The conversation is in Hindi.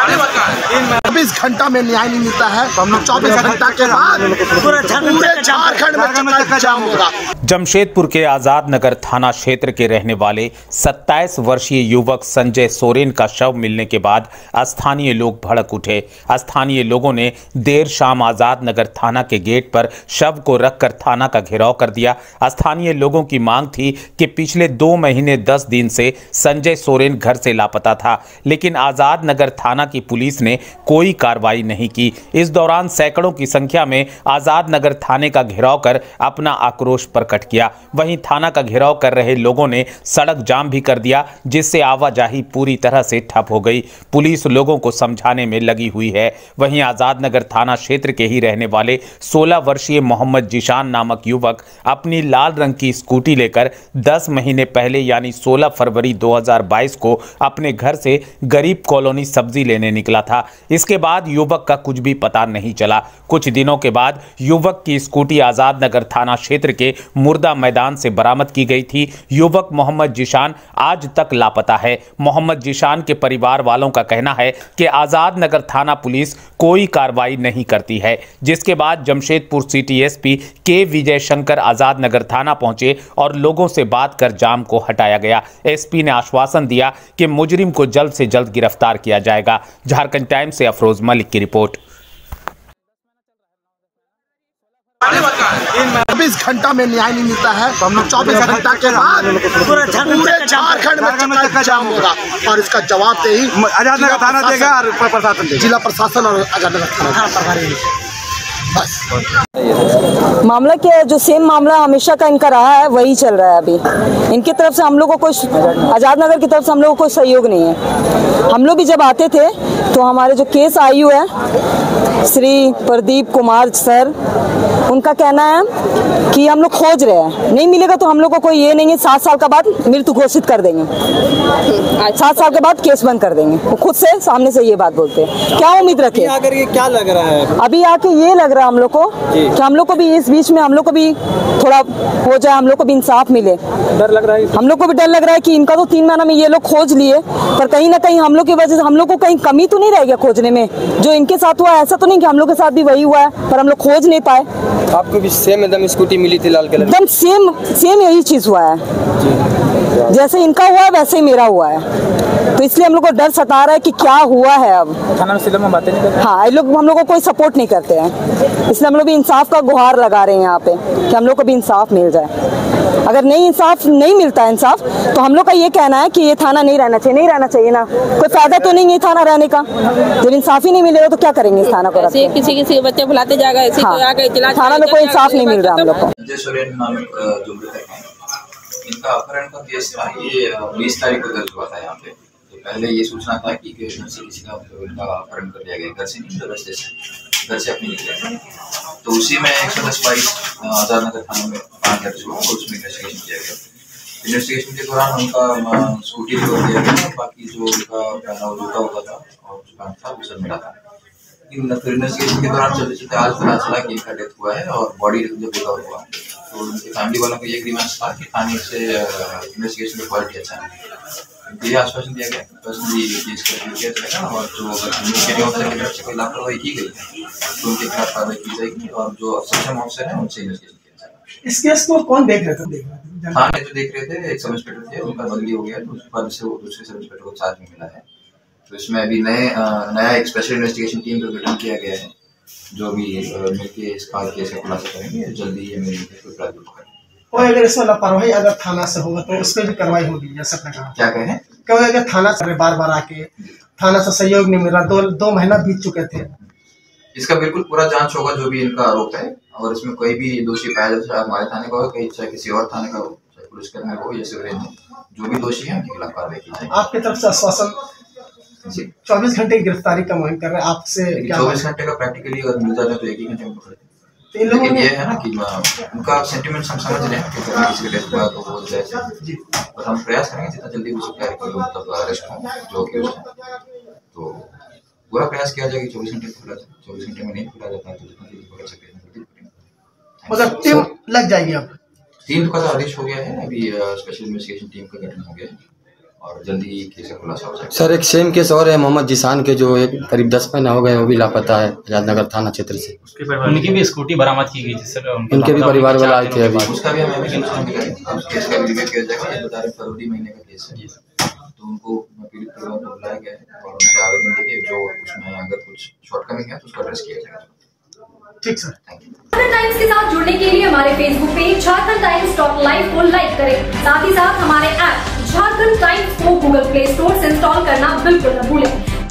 24 घंटा में न्याय नहीं मिलता है। 24 घंटा के बाद पूरे झारखंड में जाम होगा। जमशेदपुर के आजाद नगर थाना क्षेत्र के रहने वाले 27 वर्षीय युवक संजय सोरेन का शव मिलने के बाद स्थानीय लोग भड़क उठे। स्थानीय लोगों ने देर शाम आजाद नगर थाना के गेट पर शव को रखकर थाना का घेराव कर दिया। स्थानीय लोगों की मांग थी कि पिछले 2 महीने 10 दिन से संजय सोरेन घर से लापता था, लेकिन आजाद नगर थाना की पुलिस ने कोई कार्रवाई नहीं की। इस दौरान सैकड़ों की संख्या में आजाद नगर थाने का घेराव कर अपना आक्रोश प्रकट किया। वहीं थाना का घेराव कर रहे लोगों ने सड़क जाम भी कर दिया, जिससे आवाजाही पूरी तरह से ठप हो गई। पुलिस लोगों को समझाने में लगी हुई है। वहीं आजाद नगर थाना क्षेत्र के ही रहने वाले 16 वर्षीय मोहम्मद जिशान नामक युवक अपनी लाल रंग की स्कूटी लेकर 10 महीने पहले यानी 16 फरवरी 2022 को अपने घर से गरीब कॉलोनी सब्जी लेने निकला था। इसके बाद युवक का कुछ भी पता नहीं चला। कुछ दिनों के बाद युवक की स्कूटी आजाद नगर थाना क्षेत्र के मुर्दा मैदान से बरामद की गई थी। युवक मोहम्मद जिशान आज तक लापता है। मोहम्मद जिशान के परिवार वालों का कहना है कि आजाद नगर थाना पुलिस कोई कार्रवाई नहीं करती है, जिसके बाद जमशेदपुर सिटी एसपी के विजय शंकर आजाद नगर थाना पहुंचे और लोगों से बात कर जाम को हटाया गया। एसपी ने आश्वासन दिया कि मुजरिम को जल्द से जल्द गिरफ्तार किया जाएगा। झारखंड टाइम्स से अफरोज मलिक की रिपोर्ट। 24 घंटा में न्याय नहीं मिलता है। 24 घंटा के बाद पूरे झारखंड में जाम होगा और इसका जवाब दे ही आजाद नगर थाना देगा और प्रशासन देगा। जिला प्रशासन और आजाद नगर थाना प्रभारी। बस मामला क्या है, जो सेम मामला हमेशा का इनका रहा है वही चल रहा है। अभी इनकी तरफ से हम लोग को कोई, आजाद नगर की तरफ से हम लोग को कोई सहयोग नहीं है। हम लोग भी जब आते थे तो हमारे जो केस आयु है श्री प्रदीप कुमार सर, उनका कहना है कि हम लोग खोज रहे हैं, नहीं मिलेगा तो हम लोग को कोई ये नहीं है, 7 साल के बाद मृत्यु घोषित कर देंगे, 7 साल के बाद केस बंद कर देंगे। वो खुद से सामने से ये बात बोलते हैं। क्या उम्मीद रखे? आकर ये क्या लग रहा है अभी आके ये लग रहा है हम लोग को कि हम लोग को भी इस बीच में हम लोग को भी थोड़ा हो जाए, हम लोग को भी इंसाफ मिले। डर लग रहा है, हम लोग को भी डर लग रहा है कि इनका तो 3 महीना में ये लोग खोज लिए, पर कहीं ना कहीं हम लोग की वजह से हम लोग को कहीं कमी तो नहीं रह गया खोजने में। जो इनके साथ हुआ ऐसा तो नहीं कि हम लोग के साथ भी वही हुआ है, पर हम लोग खोज नहीं पाए। आपको भी सेम एकदम स्कूटी मिली थी लाल कलर, एकदम सेम यही चीज हुआ है। जैसे इनका हुआ है वैसे ही मेरा हुआ है, तो इसलिए हम लोग को डर सता रहा है कि क्या हुआ है। अब थाना में सीधे में बातें नहीं करते। हाँ, ये लोग हम लोग को कोई सपोर्ट नहीं करते हैं, इसलिए हम लोग भी इंसाफ का गुहार लगा रहे हैं यहाँ पे कि हम लोग को भी इंसाफ मिल जाए। अगर नहीं इंसाफ नहीं मिलता है इंसाफ, तो हम लोग का ये कहना है कि ये थाना नहीं रहना चाहिए, नहीं रहना चाहिए ना, कोई फायदा तो नहीं है थाना रहने का। जब इंसाफ ही नहीं मिलेगा तो क्या करेंगे इस थाना को? किसी किसी बच्चे बुलाते जाएगा, थाना में कोई इंसाफ नहीं मिल रहा हम लोग को। संजय सोरेन नामक जो मृतक है, इनका अपहरण का केस था। ये 20 तारीख को दर्ज हुआ था यहाँ पे। तो पहले ये सूचना था कि किसी का इनका अपहरण कर लिया गया, घर से नहीं, रस्ते से, घर से अपने निकले थे। तो उसी में 110/22 आजाद नगर थाना में दर्ज हुआ और उसमें इन्वेस्टिगेशन किया गया। इन्वेस्टिगेशन के दौरान उनका स्कूटी रिकवर किया गया, बाकी जो उनका पहना जूता होता था और जुकाम था वो सब मिला था। फिर इन्वेस्टिगेशन के दौरान चलते चलते आज पता चला कि इनका डेथ हुआ है और बॉडी जब रिकवर हुआ तो उनके फैमिली वालों को ये ग्रीवेंस था कि थाने से इन्वेस्टिगेशन की क्वालिटी अच्छा है। ये आश्वासन दिया गया, पर्सनली केस कर दिया जाएगा और जो अगर ऑफिसर की तरफ से कोई लापरवाही की गई है तो उनके खिलाफ कार्रवाई की जाएगी और जो सक्षम ऑफिसर है उनसे इन्वेस्टिगेशन किया जाएगा। इस केस को कौन देख रहे थे? थाने जो देख रहे थे एक सब इंस्पेक्टर थे, उनका बदली हो गया तो उसके बाद से वो दूसरे सब इंस्पेक्टर को चार्ज में मिला है। तो इसमें अभी नया एक स्पेशल इन्वेस्टिगेशन टीम को गठन किया गया है, जो भी मिलके इस केस का खुलासा करेंगे। जल्दी ये मिलकर प्रारूप करेंगे। और अगर इसमें लापरवाही अगर थाना से होगा तो उस पर भी कार्रवाई होगी, जैसा कहा। क्या कहें? क्योंकि अगर थाना से बार आके थाना से सहयोग नहीं मिला, 2 महीना बीत चुके थे। इसका बिल्कुल पूरा जांच होगा जो भी इनका आरोप है, और इसमें कोई भी दोषी पाया जाए, चाहे हमारे थाने का हो, चाहे किसी और थाने का हो, चाहे पुलिसकर्मी हो या सिविलियन हो, जो भी दोषी है उनके खिलाफ कार्रवाई की जाएगी। आपकी तरफ से आश्वासन 24 घंटे की गिरफ्तारी का मुहिम कर रहे हैं आपसे। 24 घंटे का प्रैक्टिकली अगर मिल जाता है तो 1 ही घंटे में पकड़ते हैं। लेकिन ये है ना कि उनका सेंटिमेंट्स हम समझ रहे हैं कि किसी का डेथ हुआ तो वो जैसे, और हम प्रयास करेंगे जितना जल्दी हो सकता है कि मतलब अरेस्ट हो जो कि तो पूरा प्रयास किया जाएगा। 24 घंटे खुला जाए, 24 घंटे में नहीं खुला जाता है तो जितना जल्दी पकड़ सकते हैं। मतलब टीम लग जाएगी। अब टीम का आदेश हो गया है, अभी स्पेशल इन्वेस्टिगेशन टीम का गठन हो गया है और जल्दी ही केस का खुलासा हो जाएगा। सर एक सेम केस और है मोहम्मद जिसान के, जो एक करीब 10 महीना हो गए, वो भी लापता है आजादनगर थाना क्षेत्र से। उनकी भी स्कूटी बरामद की गई जिससे उनके भी परिवार वाले आए थे अभी। उसका भी हमें अभी सूचना मिला है, अब केस का भी किया जाएगा। ये बता रहे फरवरी महीने का केस है, तो उनको पीड़ित परिवार को बुलाया गया है और उनसे आवेदन देके जो उसमें अगर कुछ शॉर्टकमिंग है तो उसको एड्रेस किया जाएगा। ठीक sir, thank you. Jharkhand Times के साथ जुड़ने के लिए हमारे Facebook page Jharkhand Times .live को लाइक करें। साथ ही साथ हमारे ऐप झारखंड टाइम्स को गूगल प्ले स्टोर से इंस्टॉल करना बिल्कुल न भूलें।